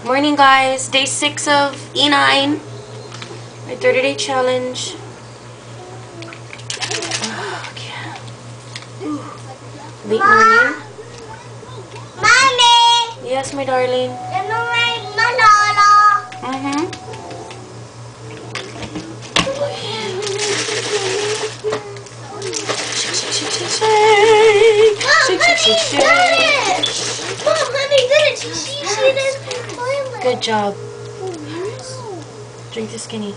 Morning guys, day 6 of E9, my 30-day challenge. Okay. Late morning. Mommy! Yes, my darling. You know my Manolo? Shake. Mom, honey did it. She did the toilet. Good job. Drink the skinny.